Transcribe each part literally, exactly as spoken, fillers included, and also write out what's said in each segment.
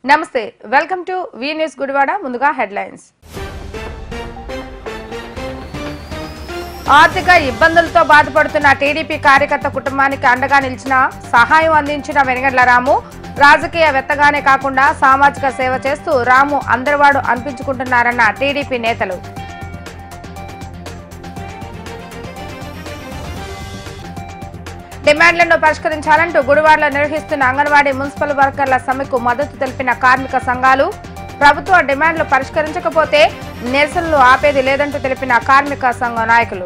నమస్తే welcome to V news Gudivada. ముందుగా headlines. ఆర్థిక ఇబ్బందులతో బాధపడుతున్న టీడీపీ కార్యకర్త కుటుంబానికి అండగా నిలిచిన సహాయం అందించిన వెనగండ్ల రాము రాజకీయవేత్తగానే కాకుండా సామాజిక సేవ చేస్తూ రాము అందరివాడు అనిపించుకుంటున్నారన్న టీడీపీ నేతలు. డిమాండ్లను పరిష్కరించాలంటూ గుడివాడలో నిర్వహిస్తున్న అంగన్వాడీ మున్సిపల్ వర్కర్ల సమ్మెకు మద్దతు తెలిపిన కార్మిక సంఘాలు. ప్రభుత్వ డిమాండ్లు పరిష్కరించకపోతే నిరసనలు ఆపేది లేదంటూ తెలిపిన కార్మిక సంఘ నాయకులు.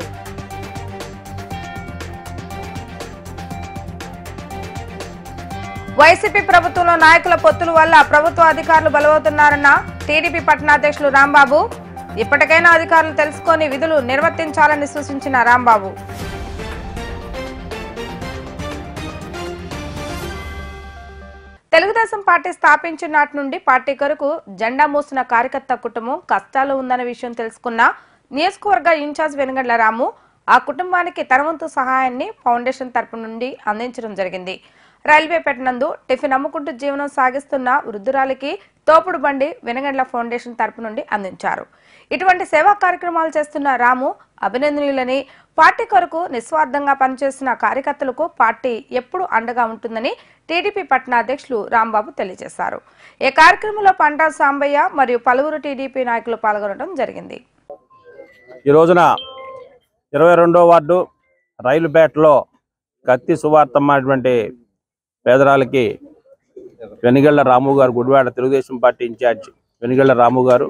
వైసీపీ ప్రభుత్వంలో నాయకుల పొత్తుల వల్ల ప్రభుత్వ అధికారులు బలవుతున్నారన్న టీడీపీ పట్టణాధ్యక్షులు రాంబాబు. ఇప్పటికైనా అధికారులు తెలుసుకొని విధులు నిర్వర్తించాలని సూచించిన రాంబాబు. తెలుగుదేశం పార్టీ స్థాపించిన నాటి నుండి పార్టీ కొరకు జెండా మోసిన కార్యకర్త కుటుంబం కష్టాలు ఉందన్న విషయం తెలుసుకున్న నియోజకవర్గ ఇన్ఛార్జ్ వెనగండ్ల రాము ఆ కుటుంబానికి తన వంతు సహాయాన్ని ఫౌండేషన్ తరపు నుండి అందించడం జరిగింది. రైల్వే పెట్టనందు టిఫిన్ అమ్ముకుంటూ జీవనం సాగిస్తున్న వృద్ధురాలికి తోపుడు బండి వెనగండ్ల ఫౌండేషన్ తరపు నుండి అందించారు. ఇటువంటి సేవా కార్యక్రమాలు చేస్తున్న రాము అభినందనీయులని, పార్టీ కొరకు నిస్వార్థంగా పనిచేస్తున్న కార్యకర్తలకు పార్టీ ఎప్పుడు అండగా ఉంటుందని టీడీపీ పట్టణ అధ్యక్షులు రాంబాబు తెలియజేశారు. ఈ కార్యక్రమంలో పంటా సాంబయ్య మరియు పలువురు టీడీపీ నాయకులు పాల్గొనడం జరిగింది. ఈ రోజున ఇరవై రెండో వార్డు రైలుపేటలో కత్తి సువార్తమ్మ అటువంటి పేదరాలకి వెనిగళ్ల రాము గారు, గుడివాడ తెలుగుదేశం పార్టీ ఇన్ఛార్జ్ వెనిగళ్ల రాము గారు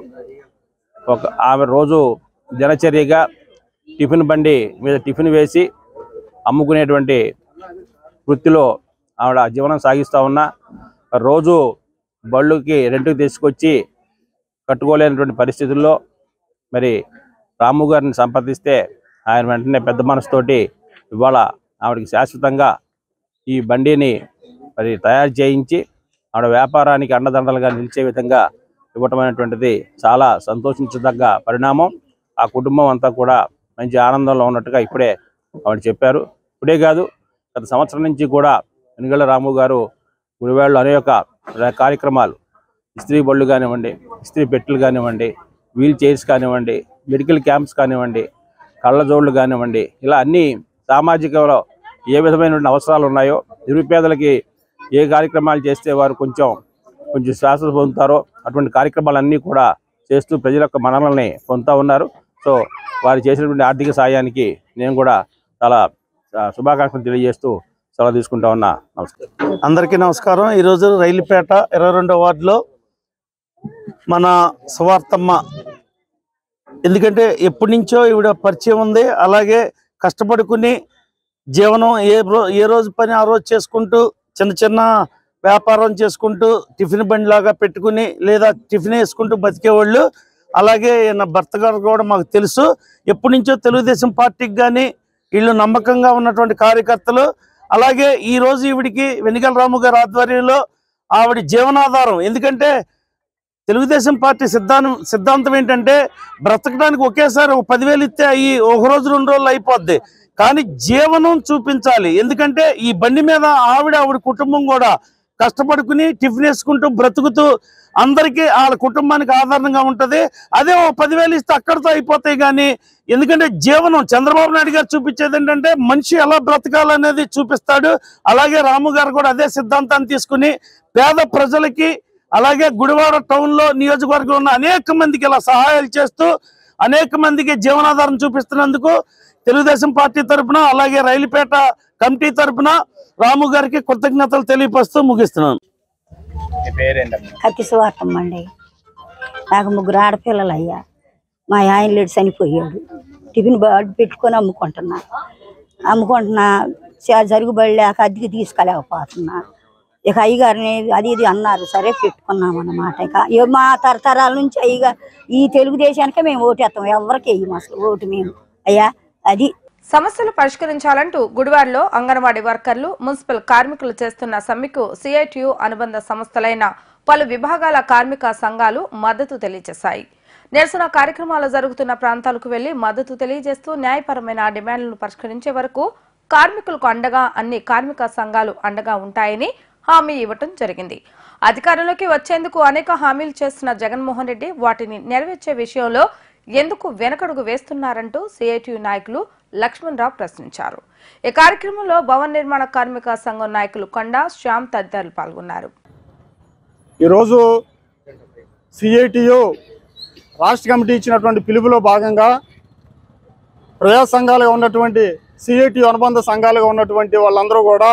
ఒక ఆమె రోజు దినచర్యగా టిఫిన్ బండి మీద టిఫిన్ వేసి అమ్ముకునేటువంటి వృత్తిలో ఆవిడ జీవనం సాగిస్తూ ఉన్నా రోజు బళ్ళుకి రెంట్కి తీసుకొచ్చి కట్టుకోలేనటువంటి పరిస్థితుల్లో మరి రాము గారిని సంప్రదిస్తే ఆయన వెంటనే పెద్ద మనసుతోటి ఇవాళ ఆవిడకి శాశ్వతంగా ఈ బండిని మరి తయారు చేయించి ఆవిడ వ్యాపారానికి అండదండలుగా నిలిచే విధంగా ఇవ్వటం అనేటువంటిది చాలా సంతోషించదగ్గ పరిణామం. ఆ కుటుంబం అంతా కూడా మంచి ఆనందంలో ఉన్నట్టుగా ఇప్పుడే ఆవిడ చెప్పారు. ఇప్పుడే కాదు, గత సంవత్సరం నుంచి కూడా వెనిగళ్ల రాము గారు గుడివాడలో అనేక కార్యక్రమాలు, ఇస్త్రీ బళ్ళు కానివ్వండి, ఇస్త్రీ పెట్టెలు కానివ్వండి, వీల్ చైర్స్ కానివ్వండి, మెడికల్ క్యాంప్స్ కానివ్వండి, కళ్ళజోళ్ళు కానివ్వండి, ఇలా అన్ని సామాజికలో ఏ విధమైనటువంటి అవసరాలు ఉన్నాయో, నిరుపేదలకి ఏ కార్యక్రమాలు చేస్తే వారు కొంచెం కొంచెం శ్వాస పొందుతారో అటువంటి కార్యక్రమాలన్నీ కూడా చేస్తూ ప్రజల యొక్క మన్ననల్ని పొందుతూ ఉన్నారు. సో వారు చేసినటువంటి ఆర్థిక సాయానికి నేను కూడా చాలా శుభాకాంక్షలు తెలియజేస్తూ సెలవు తీసుకుంటా ఉన్నా. నమస్కారం. అందరికీ నమస్కారం. ఈరోజు రైలుపేట ఇరవై రెండో వార్డులో మన సువార్తమ్మ, ఎందుకంటే ఎప్పటి నుంచో ఈవిడ పరిచయం ఉంది. అలాగే కష్టపడుకుని జీవనం ఏ రో ఏ రోజు పని ఆ రోజు చేసుకుంటూ చిన్న చిన్న వ్యాపారం చేసుకుంటూ టిఫిన్ బండి లాగా పెట్టుకుని లేదా టిఫిన్ వేసుకుంటూ బతికేవాళ్ళు. అలాగే నా భర్త గారు కూడా మాకు తెలుసు. ఎప్పటి నుంచో తెలుగుదేశం పార్టీకి కానీ వీళ్ళు నమ్మకంగా ఉన్నటువంటి కార్యకర్తలు. అలాగే ఈరోజు ఈవిడికి వెనిగళ్ల రాము గారి ఆధ్వర్యంలో ఆవిడ జీవనాధారం. ఎందుకంటే తెలుగుదేశం పార్టీ సిద్ధాంతం సిద్ధాంతం ఏంటంటే బ్రతకడానికి ఒకేసారి ఒక పదివేలు ఇస్తే అవి ఒక రోజు రెండు రోజులు అయిపోద్ది, కానీ జీవనం చూపించాలి. ఎందుకంటే ఈ బండి మీద ఆవిడ ఆవిడ కుటుంబం కూడా కష్టపడుకుని టిఫిన్ వేసుకుంటూ బ్రతుకుతూ అందరికీ వాళ్ళ కుటుంబానికి ఆధారంగా ఉంటుంది. అదే ఓ పదివేలు ఇస్తే అక్కడితో అయిపోతాయి. కానీ ఎందుకంటే జీవనం చంద్రబాబు నాయుడు గారు చూపించేది ఏంటంటే మనిషి ఎలా బ్రతకాలనేది చూపిస్తాడు. అలాగే రాము గారు కూడా అదే సిద్ధాంతాన్ని తీసుకుని పేద ప్రజలకి, అలాగే గుడివాడ టౌన్లో నియోజకవర్గంలో ఉన్న అనేక మందికి ఇలా సహాయాలు చేస్తూ అనేక మందికి జీవనాధారం చూపిస్తున్నందుకు తెలుగుదేశం పార్టీ తరఫున అలాగే రైలుపేట కమిటీ తరఫున రాము గారికి కృతజ్ఞతలు తెలియపరుస్తూ ముగిస్తున్నాను. కత్తి సువార్తమ్మ అండి. నాకు ముగ్గురు ఆడపిల్లలు అయ్యా. మా ఆయన లేడు, చనిపోయాడు. టిఫిన్ బడ్ పెట్టుకొని అమ్ముకుంటున్నా అమ్ముకుంటున్నా జరుగుబడలేక అద్దెకి తీసుకెళ్ళకపోతున్నా. ఇక అయ్యగారిని అది ఇది అన్నారు, సరే పెట్టుకున్నాం అన్నమాట. ఇక మా తరతరాల నుంచి అయ్యగా ఈ తెలుగుదేశానికే మేము ఓటేస్తాం, ఎవరికి వేయము అసలు ఓటు మేము. అయ్యా అది సమస్యలు పరిష్కరించాలంటూ గుడివాడలో అంగన్వాడీ వర్కర్లు, మున్సిపల్ కార్మికులు చేస్తున్న సమ్మెకు సిఐటియు అనుబంధ సంస్థలైన పలు విభాగాల కార్మిక సంఘాలు మద్దతు తెలియజేశాయి. నిరసన కార్యక్రమాలు జరుగుతున్న ప్రాంతాలకు వెళ్లి మద్దతు తెలియజేస్తూ న్యాయపరమైన డిమాండ్లను పరిష్కరించే వరకు కార్మికులకు అండగా అన్ని కార్మిక సంఘాలు అండగా ఉంటాయని హామీ ఇవ్వటం జరిగింది. అధికారంలోకి వచ్చేందుకు అనేక హామీలు చేస్తున్న జగన్మోహన్ రెడ్డి వాటిని నెరవేర్చే విషయంలో ఎందుకు వెనకడుగు వేస్తున్నారంటూ సిఐటియు నాయకులు లక్ష్మణ్ రావు ప్రశ్నించారు. ఈ కార్యక్రమంలో భవన నిర్మాణ కార్మిక సంఘం నాయకులు కొండా శ్యామ్ తదితరులు పాల్గొన్నారు. ఈరోజు సిఐటియు రాష్ట్ర కమిటీ ఇచ్చినటువంటి పిలుపులో భాగంగా ప్రజా సంఘాలుగా ఉన్నటువంటి సిఐటియు అనుబంధ సంఘాలుగా ఉన్నటువంటి వాళ్ళందరూ కూడా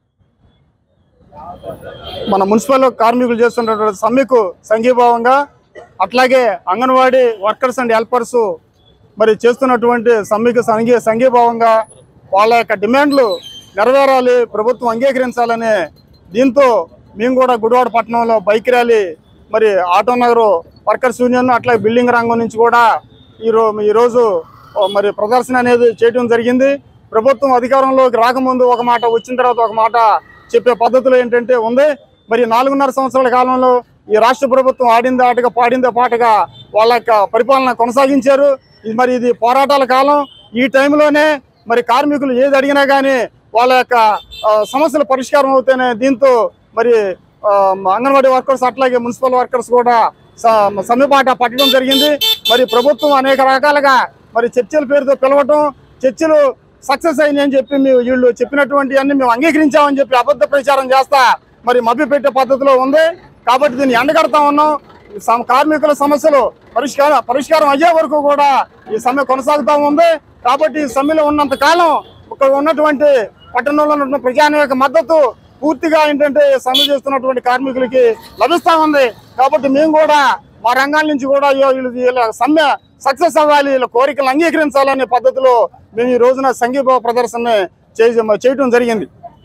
మన మున్సిపల్ కార్మికులు చేస్తున్నటువంటి సమ్మెకు సంఘీభావంగా, అట్లాగే అంగన్వాడీ వర్కర్స్ అండ్ హెల్పర్స్ మరి చేస్తున్నటువంటి సమ్మెకు సంఘీ సంఘీభావంగా వాళ్ళ యొక్క డిమాండ్లు నెరవేరాలి, ప్రభుత్వం అంగీకరించాలని దీంతో మేము కూడా గుడివాడ పట్టణంలో బైక్ ర్యాలీ మరి ఆటో నగరు వర్కర్స్ యూనియన్ అట్లాగే బిల్డింగ్ రంగం నుంచి కూడా ఈరో ఈరోజు మరి ప్రదర్శన అనేది చేయడం జరిగింది. ప్రభుత్వం అధికారంలోకి రాకముందు ఒక మాట, వచ్చిన తర్వాత ఒక మాట చెప్పే పద్ధతులు ఏంటంటే ఉంది. మరి నాలుగున్నర సంవత్సరాల కాలంలో ఈ రాష్ట్ర ప్రభుత్వం ఆడిందే ఆటగా పాడిందే పాటగా వాళ్ళ యొక్క పరిపాలన కొనసాగించారు. మరి ఇది పోరాటాల కాలం. ఈ టైంలోనే మరి కార్మికులు ఏది అడిగినా కానీ వాళ్ళ యొక్క సమస్యల పరిష్కారం అవుతానే దీంతో మరి అంగన్వాడీ వర్కర్స్ అట్లాగే మున్సిపల్ వర్కర్స్ కూడా సమ్మెబాట పట్టడం జరిగింది. మరి ప్రభుత్వం అనేక రకాలుగా మరి చర్చల పేరుతో పిలవటం, చర్చలు సక్సెస్ అయినాయి అని చెప్పి మేము వీళ్ళు చెప్పినటువంటి అన్ని మేము అంగీకరించామని చెప్పి అబద్ధ ప్రచారం చేస్తా మరి మభ్య పెట్టే పద్ధతిలో ఉంది. కాబట్టి దీన్ని ఎండగడతా ఉన్నాం. కార్మికుల సమస్యలు పరిష్కారం పరిష్కారం అయ్యే వరకు కూడా ఈ సమ్మె కొనసాగుతూ ఉంది. కాబట్టి ఈ సమ్మెలో ఉన్నంత కాలం ఇక్కడ ఉన్నటువంటి పట్టణంలో ఉన్నటువంటి ప్రజానిక మద్దతు పూర్తిగా ఏంటంటే సమ్మె చేస్తున్నటువంటి కార్మికులకి లభిస్తూ ఉంది. కాబట్టి మేము కూడా మా రంగాల నుంచి కూడా వీళ్ళ సమ్మె సక్సెస్ అవ్వాలి, వీళ్ళ కోరికలు అంగీకరించాలనే పద్ధతిలో మేము ఈ రోజున సంఘీభావ ప్రదర్శన చేయడం జరిగింది.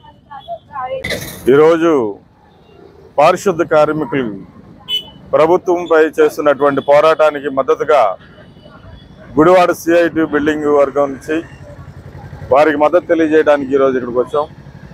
ఈరోజు పారిశుద్ధ కార్మికులు ప్రభుత్వంపై చేస్తున్నటువంటి పోరాటానికి మద్దతుగా గుడివాడ సిఐటి బిల్డింగ్ వర్గం నుంచి వారికి మద్దతు తెలియజేయడానికి ఈరోజు ఇక్కడికి వచ్చాం.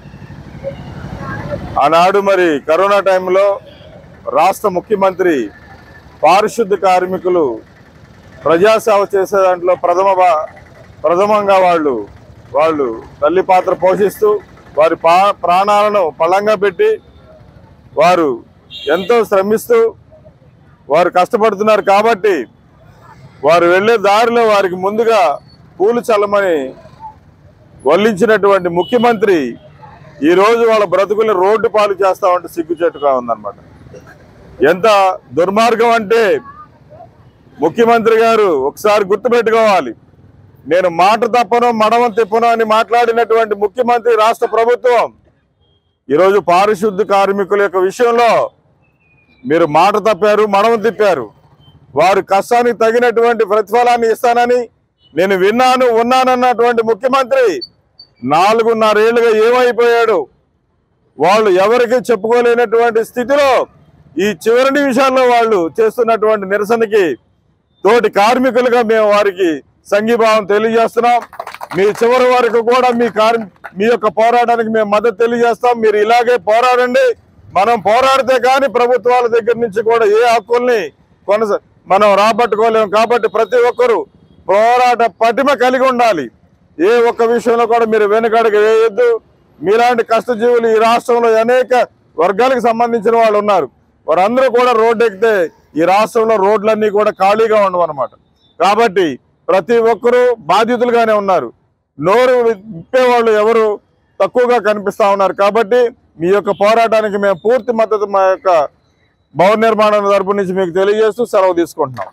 ఆనాడు మరి కరోనా టైంలో రాష్ట్ర ముఖ్యమంత్రి పారిశుద్ధ కార్మికులు ప్రజాసేవ చేసే దాంట్లో ప్రథమ ప్రథమంగా వాళ్ళు వాళ్ళు తల్లి పాత్ర పోషిస్తూ వారి పా ప్రాణాలను పళంగా పెట్టి వారు ఎంతో శ్రమిస్తూ వారు కష్టపడుతున్నారు. కాబట్టి వారు వెళ్ళే దారిలో వారికి ముందుగా పూలు చల్లమని వల్లించినటువంటి ముఖ్యమంత్రి ఈరోజు వాళ్ళ బ్రతుకుల్ని రోడ్డు పాలు చేస్తామంటే సిగ్గుచేటుగా ఉందన్నమాట. ఎంత దుర్మార్గం అంటే ముఖ్యమంత్రి గారు ఒకసారి గుర్తుపెట్టుకోవాలి. నేను మాట తప్పను మడమ తిప్పను అని మాట్లాడినటువంటి ముఖ్యమంత్రి రాష్ట్ర ప్రభుత్వం ఈరోజు పారిశుద్ధ కార్మికుల యొక్క విషయంలో మీరు మాట తప్పారు, మడమ తిప్పారు. వారు కష్టానికి తగినటువంటి ప్రతిఫలాన్ని ఇస్తానని నేను విన్నాను ఉన్నానన్నటువంటి ముఖ్యమంత్రి నాలుగున్నరేళ్లుగా ఏమైపోయాడు. వాళ్ళు ఎవరికి చెప్పుకోలేనటువంటి స్థితిలో ఈ చివరి నిమిషాల్లో వాళ్ళు చేస్తున్నటువంటి నిరసనకి తోటి కార్మికులుగా మేము వారికి సంఘీభావం తెలియజేస్తున్నాం. మీ చివరి వరకు కూడా మీ కార్మి మీ యొక్క పోరాటానికి మేము మద్దతు తెలియజేస్తాం. మీరు ఇలాగే పోరాడండి. మనం పోరాడితే కానీ ప్రభుత్వాల దగ్గర నుంచి కూడా ఏ హక్కుల్ని కొనసా మనం రాబట్టుకోలేము. కాబట్టి ప్రతి ఒక్కరూ పోరాట పటిమ కలిగి ఉండాలి. ఏ ఒక్క విషయంలో కూడా మీరు వెనుకడుగు వేయొద్దు. మీలాంటి కష్టజీవులు ఈ రాష్ట్రంలో అనేక వర్గాలకు సంబంధించిన వాళ్ళు ఉన్నారు. వారందరూ కూడా రోడ్డు ఎక్కితే ఈ రాష్ట్రంలో రోడ్లన్నీ కూడా ఖాళీగా ఉండవు అన్నమాట. కాబట్టి ప్రతి ఒక్కరూ బాధితులుగానే ఉన్నారు. నోరు విప్పేవాళ్ళు ఎవరు తక్కువగా కనిపిస్తా ఉన్నారు. కాబట్టి మీ యొక్క పోరాటానికి మేము పూర్తి మద్దతు మా యొక్క భవన నిర్మాణం తరపు నుంచి మీకు తెలియజేస్తూ సెలవు తీసుకుంటున్నాం.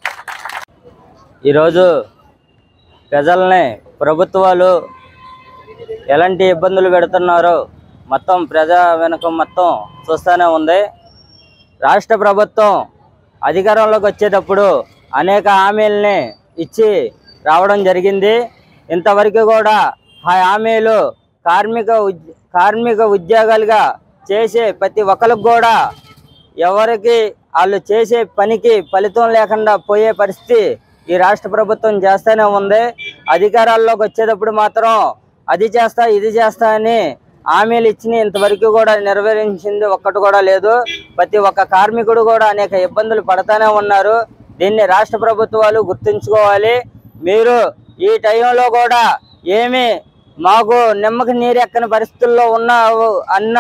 ఈరోజు ప్రజల్ని ప్రభుత్వాలు ఎలాంటి ఇబ్బందులు పెడుతున్నారో మొత్తం ప్రజా వెనుక మొత్తం చూస్తూనే ఉంది. రాష్ట్ర ప్రభుత్వం అధికారంలోకి వచ్చేటప్పుడు అనేక హామీలని ఇచ్చి రావడం జరిగింది. ఇంతవరకు కూడా ఆ హామీలు కార్మిక కార్మిక ఉద్యోగాలుగా చేసే ప్రతి ఒక్కరికి కూడా ఎవరికి వాళ్ళు చేసే పనికి ఫలితం లేకుండా పోయే పరిస్థితి ఈ రాష్ట్ర ప్రభుత్వం చేస్తూనే ఉంది. అధికారాల్లోకి వచ్చేటప్పుడు మాత్రం అది చేస్తా ఇది చేస్తా అని హామీలు ఇచ్చిన ఇంతవరకు కూడా నెరవేర్చింది ఒక్కటి కూడా లేదు. ప్రతి ఒక్క కార్మికుడు కూడా అనేక ఇబ్బందులు పడతానే ఉన్నారు. దీన్ని రాష్ట్ర ప్రభుత్వాలు గుర్తుంచుకోవాలి. మీరు ఈ టైంలో కూడా ఏమి మాకు నిమ్మకి నీరెక్కని పరిస్థితుల్లో ఉన్న అన్న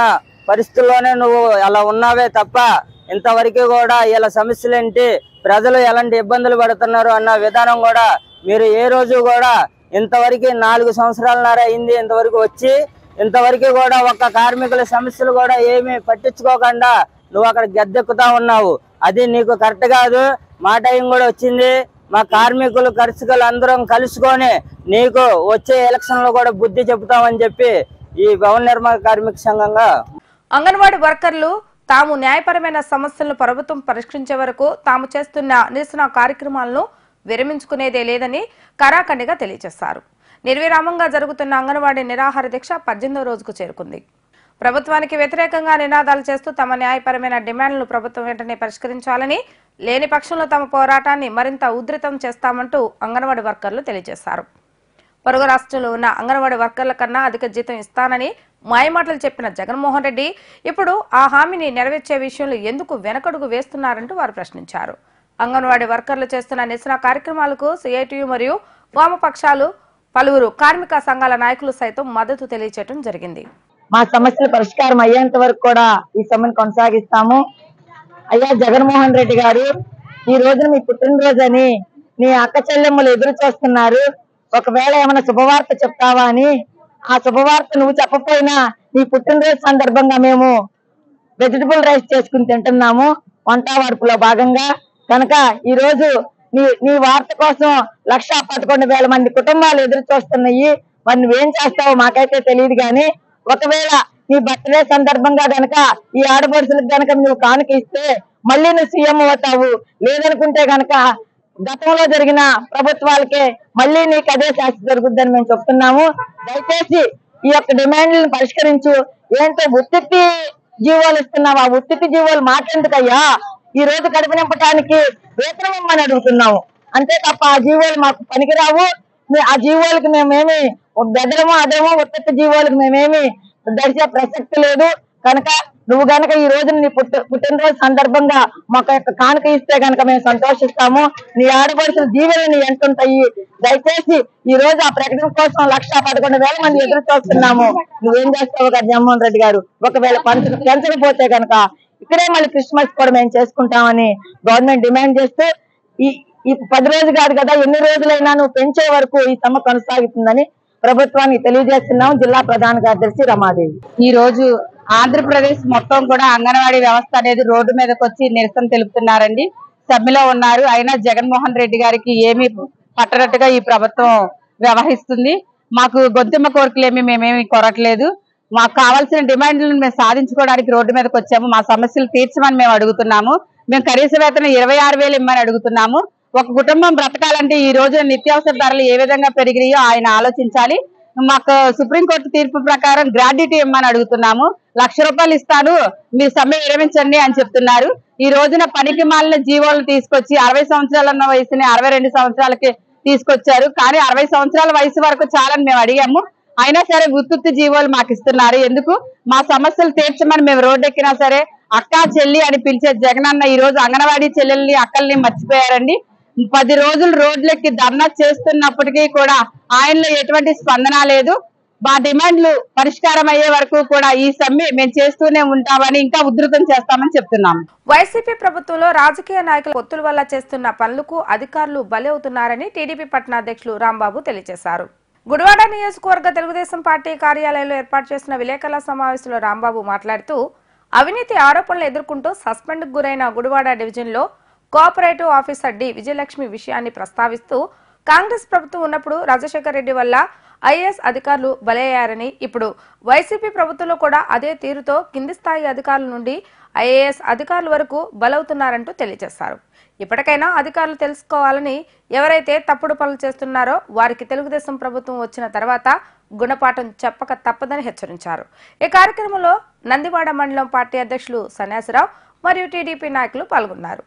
పరిస్థితుల్లోనే నువ్వు అలా ఉన్నావే తప్ప ఇంతవరకు కూడా ఇలా సమస్యలేంటి, ప్రజలు ఎలాంటి ఇబ్బందులు పడుతున్నారు అన్న విధానం కూడా మీరు ఏ రోజు కూడా ఇంతవరకు నాలుగు సంవత్సరాలన్నర అయింది ఇంతవరకు వచ్చి ఇంతవరకు కూడా ఒక్క కార్మికుల సమస్యలు కూడా ఏమీ పట్టించుకోకుండా నువ్వు అక్కడ గద్దెక్కుతా ఉన్నావు. అది నీకు కరెక్ట్ కాదు. మా టైం కూడా వచ్చింది. మా కార్మికులు కర్షకులు అందరం కలుసుకొని నీకు వచ్చే ఎలక్షన్ లో కూడా బుద్ధి చెబుతామని చెప్పి ఈ భవన నిర్మాణ కార్మిక సంఘంగా అంగన్వాడీ వర్కర్లు తాము న్యాయపరమైన సమస్యలను ప్రభుత్వం పరిష్కరించే వరకు తాము చేస్తున్న నిరసన కార్యక్రమాలను విరమించుకునేదే లేదని కరాఖండిగా తెలియజేశారు. నిర్విరామంగా జరుగుతున్న అంగన్వాడీ నిరాహార దీక్ష పద్దెనిమిదో రోజుకు చేరుకుంది. ప్రభుత్వానికి వ్యతిరేకంగా నినాదాలు చేస్తూ తమ న్యాయపరమైన డిమాండ్లను ప్రభుత్వం వెంటనే పరిష్కరించాలని, లేని పక్షంలో తమ పోరాటాన్ని మరింత ఉధృతం చేస్తామంటూ అంగన్వాడీ వర్కర్లు తెలియజేశారు. పొరుగు రాష్ట్రంలో ఉన్న అంగన్వాడీ వర్కర్ల కన్నా అధిక జీతం ఇస్తానని మాయమాటలు చెప్పిన జగన్మోహన్ రెడ్డి ఇప్పుడు ఆ హామీని నెరవేర్చే విషయంలో ఎందుకు వెనకడుగు వేస్తున్నారంటూ వారు ప్రశ్నించారు. అంగన్వాడీ వర్కర్లు చేస్తున్న నిరసన కార్యక్రమాలకు సిఐటియు మరియు వామపక్షాలు, పలువురు కార్మిక సంఘాల నాయకులు సైతం మద్దతు తెలియజేయడం జరిగింది. మా సమస్యల పరిష్కారం అయ్యేంత వరకు కూడా ఈ సమ్మెను కొనసాగిస్తాము. అయ్యా జగన్మోహన్ రెడ్డి గారు, ఈ రోజున మీ పుట్టినరోజు అని నీ అక్క చెల్లెమ్మలు ఎదురు చూస్తున్నారు. ఒకవేళ ఏమైనా శుభవార్త చెప్తావా అని. ఆ శుభవార్త నువ్వు చెప్పపోయినా నీ పుట్టినరోజు సందర్భంగా మేము వెజిటబుల్ రైస్ చేసుకుని తింటున్నాము వంట వార్పులో భాగంగా. కనుక ఈ రోజు నీ నీ వార్త కోసం లక్ష పదకొండు వేల మంది కుటుంబాలు ఎదురు చూస్తున్నాయి. మరి నువ్వేం చేస్తావో మాకైతే తెలియదు కానీ, ఒకవేళ నీ బర్త్డే సందర్భంగా గనక ఈ ఆడపడుచులకు గనక నువ్వు కానుక ఇస్తే మళ్ళీ నువ్వు సీఎం అవుతావు. లేదనుకుంటే గనక గతంలో జరిగిన ప్రభుత్వాలకే మళ్ళీ నీకు అదే శాస్తి జరుగుద్దని మేము చెప్తున్నాము. దయచేసి ఈ యొక్క డిమాండ్లను పరిష్కరించు. ఏంటో ఉత్తిత్తి జీవోలు ఇస్తున్నావు, ఆ ఉత్తిత్తి జీవోలు మాకెందుకయ్యా? ఈ రోజు కడుపు నింపడానికి వేతనం ఇమ్మని అడుగుతున్నాము అంతే తప్ప ఆ జీవోలు మాకు పనికిరావు. ఆ జీవోలకు మేమేమి బెదరమో అదేమో ఉత్తిత్తి జీవోలకు మేమేమి దర్శే ప్రసక్తి లేదు. కనుక నువ్వు గనక ఈ రోజు నీ పుట్టి పుట్టినరోజు సందర్భంగా మాకు యొక్క కానుక ఇస్తే గనక మేము సంతోషిస్తాము. నీ ఆడపడుచుల దీవెనలు నీ ఎంతుంటాయి. దయచేసి ఈ రోజు ఆ ప్రకటన కోసం లక్ష పదకొండు వేల మంది ఎదురు చూస్తున్నాము. నువ్వేం చేస్తావు కదా జగన్మోహన్ రెడ్డి గారు? ఒకవేళ పంచ పెంచకపోతే గనక ఇక్కడే మళ్ళీ క్రిస్మస్ కూడా మేము చేసుకుంటామని గవర్నమెంట్ డిమాండ్ చేస్తూ ఈ ఈ పది రోజులు కాదు కదా, ఎన్ని రోజులైనా నువ్వు పెంచే వరకు ఈ సమ్మె కొనసాగుతుందని ప్రభుత్వానికి తెలియజేస్తున్నాం. జిల్లా ప్రధాన కార్యదర్శి రమాదేవి. ఈ రోజు ఆంధ్రప్రదేశ్ మొత్తం కూడా అంగన్వాడీ వ్యవస్థ అనేది రోడ్డు మీదకి వచ్చి నిరసన తెలుపుతున్నారండి. సమ్మెలో ఉన్నారు. అయినా జగన్మోహన్ రెడ్డి గారికి ఏమీ పట్టనట్టుగా ఈ ప్రభుత్వం వ్యవహరిస్తుంది. మాకు గొంతెమ్మ కోరికలేమి మేమేమి కోరట్లేదు. మాకు కావాల్సిన డిమాండ్లను మేము సాధించుకోవడానికి రోడ్డు మీదకి వచ్చాము. మా సమస్యలు తీర్చమని మేము అడుగుతున్నాము. మేము కనీస వేతనం ఇరవై ఆరు వేలు ఇమ్మని అడుగుతున్నాము. ఒక కుటుంబం బ్రతకాలంటే ఈ రోజు నిత్యావసర ధరలు ఏ విధంగా పెరిగినాయో ఆయన ఆలోచించాలి. మాకు సుప్రీంకోర్టు తీర్పు ప్రకారం గ్రాడ్యుటీ ఇమ్మని అడుగుతున్నాము. లక్ష రూపాయలు ఇస్తాను, మీరు సమ్మె విరమించండి అని చెప్తున్నారు. ఈ రోజున పనికి మాలిన జీవోలను తీసుకొచ్చి అరవై సంవత్సరాలు ఉన్న వయసుని అరవై రెండు సంవత్సరాలకి తీసుకొచ్చారు. కానీ అరవై సంవత్సరాల వయసు వరకు చాలని మేము అడిగాము. అయినా సరే ఉత్తుత్తి జీవోలు మాకు ఇస్తున్నారు. ఎందుకు? మా సమస్యలు తీర్చమని మేము రోడ్డు ఎక్కినా సరే అక్క చెల్లి అని పిలిచే జగనన్న ఈ రోజు అంగన్వాడీ చెల్లెల్ని అక్కల్ని మర్చిపోయారండి. పది రోజులు రోడ్లెక్కి ధర్నా చేస్తున్నప్పటికీ కూడా ఆయనలో ఎటువంటి స్పందన లేదు. మా డిమాండ్లు పరిష్కారం అయ్యే వరకు కూడా ఈ సమ్మె మేము చేస్తూనే ఉంటామని, ఇంకా ఉధృతం చేస్తామని చెప్తున్నాం. వైసీపీ ప్రభుత్వంలో రాజకీయ నాయకుల పొత్తుల వల్ల చేస్తున్న పనులకు అధికారులు బలి అవుతున్నారని టీడీపీ పట్టణాధ్యక్షులు రాంబాబు తెలియజేశారు. గుడివాడ నియోజకవర్గ తెలుగుదేశం పార్టీ కార్యాలయంలో ఏర్పాటు చేసిన విలేకరుల సమావేశంలో రాంబాబు మాట్లాడుతూ అవినీతి ఆరోపణలు ఎదుర్కొంటూ సస్పెండ్ కు గురైన గుడివాడ డివిజన్లో కోఆపరేటివ్ ఆఫీసర్ డి విజయలక్ష్మి విషయాన్ని ప్రస్తావిస్తూ కాంగ్రెస్ ప్రభుత్వం ఉన్నప్పుడు రాజశేఖర్ రెడ్డి వల్ల ఐఏఎస్ అధికారులు బలయ్యారని, ఇప్పుడు వైసీపీ ప్రభుత్వంలో కూడా అదే తీరుతో కింది స్థాయి అధికారుల నుండి ఐఏఎస్ అధికారుల వరకు బలవుతున్నారంటూ తెలియజేశారు. ఇప్పటికైనా అధికారులు తెలుసుకోవాలని, ఎవరైతే తప్పుడు పనులు చేస్తున్నారో వారికి తెలుగుదేశం ప్రభుత్వం వచ్చిన తర్వాత గుణపాఠం చెప్పక తప్పదని హెచ్చరించారు. ఈ కార్యక్రమంలో నందివాడ మండలం పార్టీ అధ్యక్షులు సన్యాసిరావు మరియు టీడీపీ నాయకులు పాల్గొన్నారు.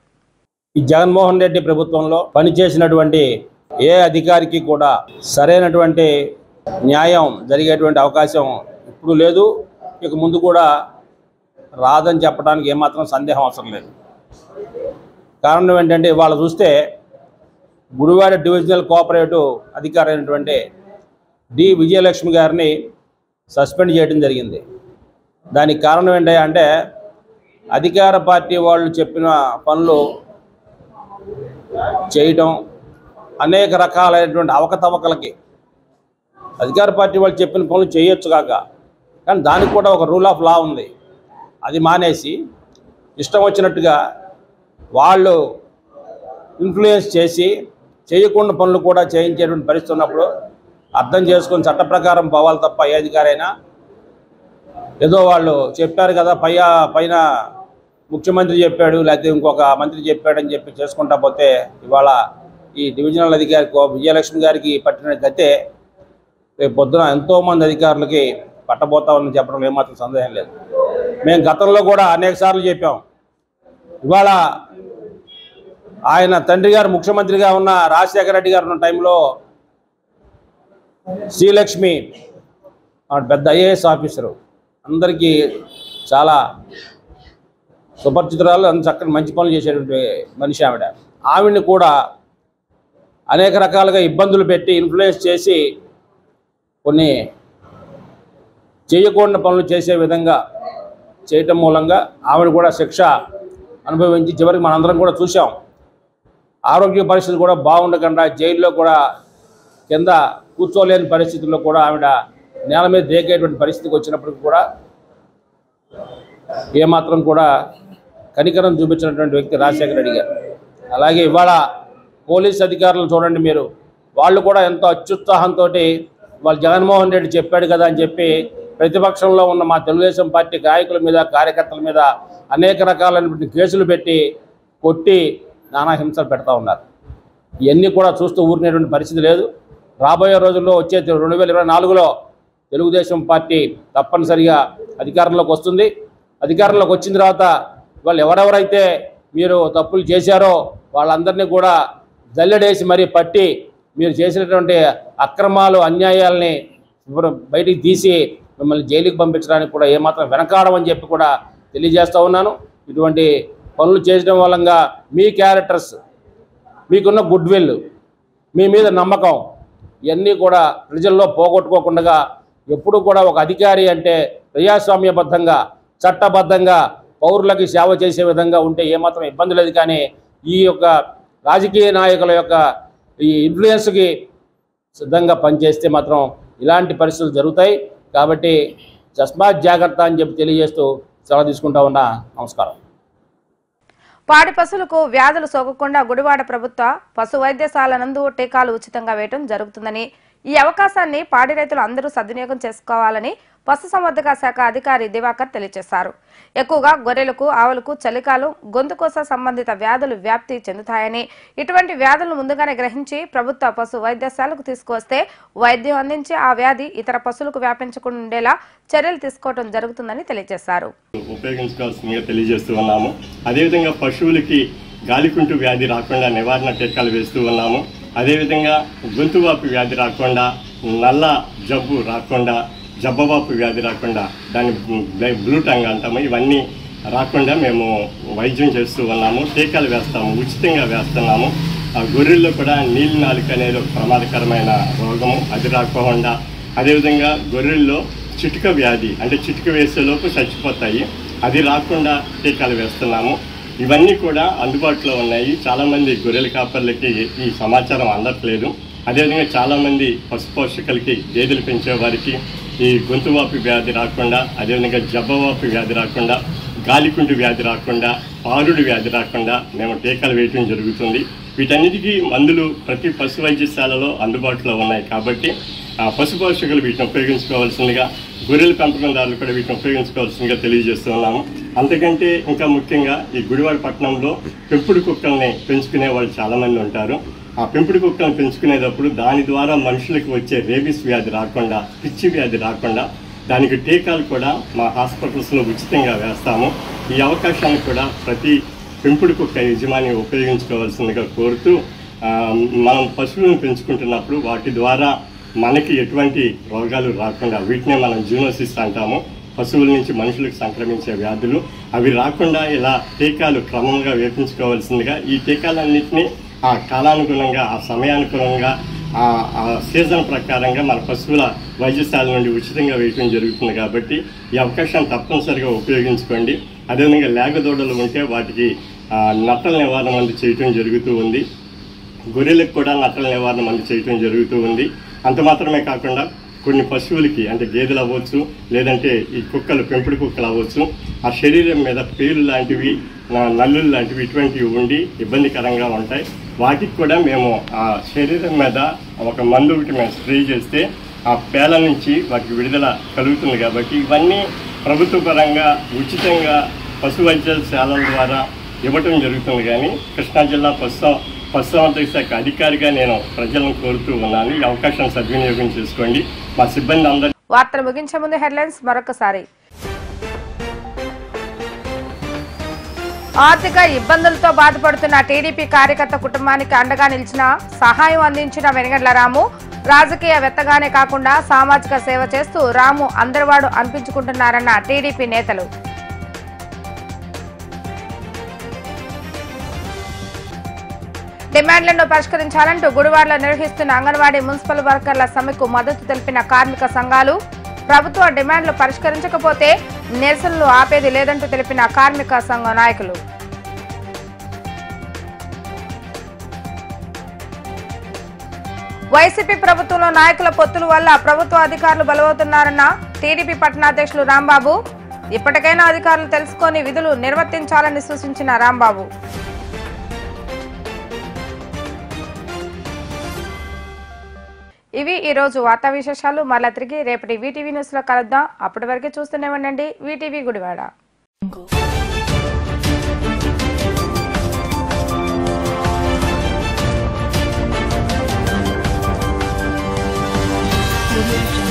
ఈ జగన్మోహన్ రెడ్డి ప్రభుత్వంలో పనిచేసినటువంటి ఏ అధికారికి కూడా సరైనటువంటి న్యాయం జరిగేటువంటి అవకాశం ఇప్పుడు లేదు, ఇక ముందు కూడా రాదని చెప్పడానికి ఏమాత్రం సందేహం అవసరం లేదు. కారణం ఏంటంటే వాళ్ళు చూస్తే గుడివాడ డివిజనల్ కోఆపరేటివ్ అధికారి అయినటువంటి డి విజయలక్ష్మి గారిని సస్పెండ్ చేయడం జరిగింది. దానికి కారణం ఏంటి అంటే అధికార పార్టీ వాళ్ళు చెప్పిన పనులు చేయటం, అనేక రకాలైనటువంటి అవకతవకలకి అధికార పార్టీ వాళ్ళు చెప్పిన పనులు చేయొచ్చు కాక, కానీ దానికి కూడా ఒక రూల్ ఆఫ్ లా ఉంది. అది మానేసి ఇష్టం వచ్చినట్టుగా వాళ్ళు ఇన్ఫ్లుయెన్స్ చేసి చేయకుండా పనులు కూడా చేయించేటువంటి పరిస్థితి ఉన్నప్పుడు అర్థం చేసుకొని చట్ట ప్రకారం పోవాలి తప్ప ఏ అధికారైనా ఏదో వాళ్ళు చెప్పారు కదా పై పైన ముఖ్యమంత్రి చెప్పాడు లేకపోతే ఇంకొక మంత్రి చెప్పాడని చెప్పి చేసుకుంటా పోతే ఇవాళ ఈ డివిజనల్ అధికారి విజయలక్ష్మి గారికి పట్టిన గతే రేపు పొద్దున ఎంతోమంది అధికారులకి పట్టబోతామని చెప్పడం ఏమాత్రం సందేహం లేదు. మేము గతంలో కూడా అనేక సార్లు చెప్పాం. ఇవాళ ఆయన తండ్రి గారు ముఖ్యమంత్రిగా ఉన్న రాజశేఖర రెడ్డి గారు ఉన్న టైంలో శ్రీలక్ష్మి పెద్ద ఐఏఎస్ ఆఫీసరు, అందరికీ చాలా సుపరిచితురాలు, అంత చక్కని మంచి పనులు చేసేటువంటి మనిషి ఆవిడ. ఆవిడ్ని కూడా అనేక రకాలుగా ఇబ్బందులు పెట్టి ఇన్ఫ్లుయెన్స్ చేసి కొన్ని చేయకూడని పనులు చేసే విధంగా చేయటం మూలంగా ఆవిడ కూడా శిక్ష అనుభవించి చివరికి మనందరం కూడా చూసాం. ఆరోగ్య పరిస్థితులు కూడా బాగుండకుండా జైల్లో కూడా కింద కూర్చోలేని పరిస్థితుల్లో కూడా ఆవిడ నేల మీద దేకేటువంటి పరిస్థితికి వచ్చినప్పటికి కూడా ఏమాత్రం కూడా కనికరం చూపించినటువంటి వ్యక్తి రాజశేఖర రెడ్డి గారు. అలాగే ఇవాళ పోలీస్ అధికారులు చూడండి మీరు, వాళ్ళు కూడా ఎంతో అత్యుత్సాహంతో వాళ్ళు జగన్మోహన్ రెడ్డి చెప్పాడు కదా అని చెప్పి ప్రతిపక్షంలో ఉన్న మా తెలుగుదేశం పార్టీ నాయకుల మీద కార్యకర్తల మీద అనేక రకాలైనటువంటి కేసులు పెట్టి కొట్టి నానా హింసలు పెడతా ఉన్నారు. ఇవన్నీ కూడా చూస్తూ ఊరినేటువంటి పరిస్థితి లేదు. రాబోయే రోజుల్లో వచ్చే రెండు వేల ఇరవై నాలుగులో తెలుగుదేశం పార్టీ తప్పనిసరిగా అధికారంలోకి వస్తుంది. అధికారంలోకి వచ్చిన తర్వాత వాళ్ళు ఎవరెవరైతే మీరు తప్పులు చేశారో వాళ్ళందరినీ కూడా జల్లెడేసి మరీ పట్టి మీరు చేసినటువంటి అక్రమాలు అన్యాయాలని బయటికి తీసి మిమ్మల్ని జైలుకి పంపించడానికి కూడా ఏమాత్రం వెనకాడమని చెప్పి కూడా తెలియజేస్తూ ఉన్నాను. ఇటువంటి పనులు చేయడం వల్ల మీ క్యారెక్టర్స్, మీకున్న గుడ్ విల్, మీ మీద నమ్మకం ఇవన్నీ కూడా ప్రజల్లో పోగొట్టుకోకుండా ఎప్పుడు కూడా ఒక అధికారి అంటే ప్రజాస్వామ్యబద్ధంగా చట్టబద్ధంగా పౌరులకి సేవ చేసే విధంగా ఉంటే ఏమాత్రం ఇబ్బంది లేదు. కానీ ఈ యొక్క రాజకీయ నాయకుల యొక్క ఈ ఇన్ఫ్లుయెన్స్కి సిద్ధంగా పనిచేస్తే మాత్రం ఇలాంటి పరిస్థితులు జరుగుతాయి. కాబట్టి తస్మాత్ జాగ్రత్త అని చెప్పి తెలియజేస్తూ సెలవు తీసుకుంటా ఉన్నా. నమస్కారం. పాడి పశువులకు వ్యాధులు సోకకుండా గుడివాడ ప్రభుత్వ పశు వైద్యశాల నందు టీకాలు ఉచితంగా వేయడం జరుగుతుందని, ఈ అవకాశాన్ని పాడి రైతులు అందరూ సద్వినియోగం చేసుకోవాలని పశుసంవర్ధక శాఖ అధికారి దివాకర్ తెలియజేశారు. ఎక్కువగా గొర్రెలకు, ఆవులకు చలికాలం, గొంతుకోస సంబంధిత వ్యాధులు వ్యాప్తి చెందుతాయని, ఇటువంటి వ్యాధులను ముందుగానే గ్రహించి ప్రభుత్వ పశు వైద్యశాలకు తీసుకువస్తే వైద్యం అందించి ఆ వ్యాధి ఇతర పశువులకు వ్యాపించకుండా ఉండేలా చర్యలు తీసుకోవడం జరుగుతుందని తెలియజేశారు. ఉపయోగించుకోవాల్సిందిగా తెలియజేస్తూ ఉన్నాము. అదేవిధంగా పశువులకి గాలికుంటు వ్యాధి రాకుండా నివారణ టీకాలు వేస్తూ ఉన్నాము. అదేవిధంగా గొంతువాపు వ్యాధి రాకుండా, నల్ల జబ్బు రాకుండా, జబ్బవాపు వ్యాధి రాకుండా, దాన్ని బ్లూ టంగ్ అంటాము, ఇవన్నీ రాకుండా మేము వైద్యం చేస్తూ ఉన్నాము. టీకాలు వేస్తాము, ఉచితంగా వేస్తున్నాము. గొర్రెల్లో కూడా నీలి నాలుక అనేది ఒక ప్రమాదకరమైన రోగము, అది రాకుండా, అదేవిధంగా గొర్రెల్లో చిటుక వ్యాధి అంటే చిటుక వేసేలోపు చచ్చిపోతాయి, అది రాకుండా టీకాలు వేస్తున్నాము. ఇవన్నీ కూడా అందుబాటులో ఉన్నాయి. చాలామంది గొర్రెల కాపర్లకి ఈ సమాచారం అందట్లేదు. అదేవిధంగా చాలామంది పశు పోషకులకి, గేదెలు పెంచే వారికి ఈ గొంతువాపు వ్యాధి రాకుండా, అదేవిధంగా జబ్బవాపు వ్యాధి రాకుండా, గాలికుంటు వ్యాధి రాకుండా, పారుడు వ్యాధి రాకుండా మేము టీకాలు వేయటం జరుగుతుంది. వీటన్నిటికీ మందులు ప్రతి పశు వైద్యశాలలో అందుబాటులో ఉన్నాయి. కాబట్టి ఆ పశు పోషకులు వీటిని ఉపయోగించుకోవాల్సిందిగా, గొర్రెల పెంపకందారులు కూడా వీటిని ఉపయోగించుకోవాల్సిందిగా తెలియజేస్తున్నాము. అంతకంటే ఇంకా ముఖ్యంగా ఈ గుడివాడ పట్టణంలో పెంపుడు కుక్కల్ని పెంచుకునే వాళ్ళు చాలామంది ఉంటారు. ఆ పెంపుడు కుక్కలను పెంచుకునేటప్పుడు దాని ద్వారా మనుషులకు వచ్చే రేబీస్ వ్యాధి రాకుండా, పిచ్చి వ్యాధి రాకుండా దానికి టీకాలు కూడా మా హాస్పిటల్స్లో ఉచితంగా వేస్తాము. ఈ అవకాశాన్ని కూడా ప్రతి పెంపుడు కుక్క యజమాని ఉపయోగించుకోవాల్సిందిగా కోరుతూ, మనం పశువులను పెంచుకుంటున్నప్పుడు వాటి ద్వారా మనకి ఎటువంటి రోగాలు రాకుండా, వీటినే మనం జూనోసిస్ అంటాము, పశువుల నుంచి మనుషులకు సంక్రమించే వ్యాధులు, అవి రాకుండా ఇలా టీకాలు క్రమంగా వేపించుకోవాల్సిందిగా, ఈ టీకాలన్నింటినీ ఆ కాలానుగుణంగా, ఆ సమయానుగుణంగా ఆ సీజన్ ప్రకారంగా మన పశువుల వైద్యశాల నుండి ఉచితంగా వేయటం జరుగుతుంది. కాబట్టి ఈ అవకాశాన్ని తప్పనిసరిగా ఉపయోగించుకోండి. అదేవిధంగా లేగదూడలు ఉంటే వాటికి నట్టల నివారణ మందు చేయటం జరుగుతూ ఉంది. గొర్రెలకు కూడా నట్టల నివారణ మందు చేయటం జరుగుతూ ఉంది. అంత మాత్రమే కాకుండా కొన్ని పశువులకి అంటే గేదెలు అవ్వచ్చు, లేదంటే ఈ కుక్కలు పెంపుడు కుక్కలు అవ్వచ్చు, ఆ శరీరం మీద పేలు లాంటివి నల్లులు లాంటివి ఇటువంటివి ఉండి ఇబ్బందికరంగా ఉంటాయి. వాటికి కూడా మేము ఆ శరీరం మీద ఒక మందు ఒకటి మేము స్ప్రే చేస్తే ఆ పేల నుంచి వాటికి విడుదల కలుగుతుంది. కాబట్టి ఇవన్నీ ప్రభుత్వ పరంగా ఉచితంగా పశు వైద్యశాలల ద్వారా ఇవ్వటం జరుగుతుంది. కానీ కృష్ణా జిల్లా పశు పశుసంవర్ధక శాఖ అధికారిగా నేను ప్రజలను కోరుతూ ఉన్నాను. ఈ అవకాశం సద్వినియోగం చేసుకోండి. మా సిబ్బంది అందరూ. వార్తలు ముగించే ముందు హెడ్లైన్స్ మరొకసారి. ఆర్థిక ఇబ్బందులతో బాధపడుతున్న టీడీపీ కార్యకర్త కుటుంబానికి అండగా నిలిచిన సహాయం అందించిన వెనగండ్ల రాము రాజకీయవేత్తగానే కాకుండా సామాజిక సేవ చేస్తూ రాము అందరివాడు అనిపించుకుంటున్నారన్న టీడీపీ నేతలు. డిమాండ్లను పరిష్కరించాలంటూ గుడివాడలో నిర్వహిస్తున్న అంగన్వాడీ మున్సిపల్ వర్కర్ల సమ్మెకు మద్దతు తెలిపిన కార్మిక సంఘాలు. ప్రభుత్వ డిమాండ్లు పరిష్కరించకపోతే నిరసనలు ఆపేది లేదంటూ తెలిపిన కార్మిక సంఘ నాయకులు. వైసీపీ ప్రభుత్వంలో నాయకుల పొత్తుల వల్ల ప్రభుత్వ అధికారులు బలవుతున్నారన్న టీడీపీ పట్టణాధ్యక్షులు రాంబాబు. ఇప్పటికైనా అధికారులు తెలుసుకొని విధులు నిర్వర్తించాలని సూచించిన రాంబాబు. ఇవి ఈ రోజు వార్తా విశేషాలు. మళ్ళా తిరిగి రేపటి వీటీవీ న్యూస్ లో కలుద్దాం. అప్పటి వరకు చూస్తూనే ఉండండి వీటీవీ గుడివాడ. Audio Jungle.